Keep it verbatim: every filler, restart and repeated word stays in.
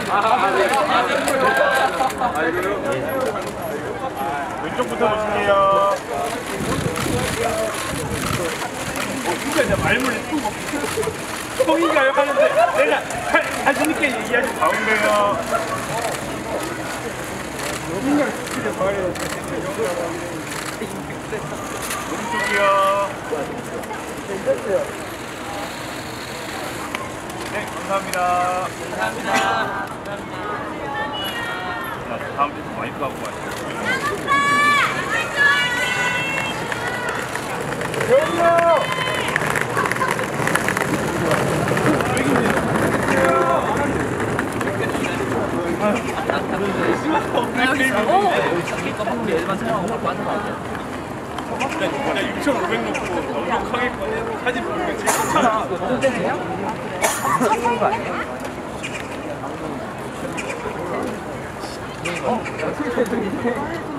왼쪽부터 보실게요. 어, 진짜 이제 말문이 뚝 뻥인가요? 하는데 내가 자신있게 얘기하지 가운데요. 오른쪽이요. 네, 감사합니다. 감사합니다. 자, 다음 주에 마이크 갖고 와요. 일반 촬영하고 바로 빠진 거 같아요. 그냥 육천오백 놓고 넉넉하게 사진 보면 제일 괜찮아. 어때요? 어?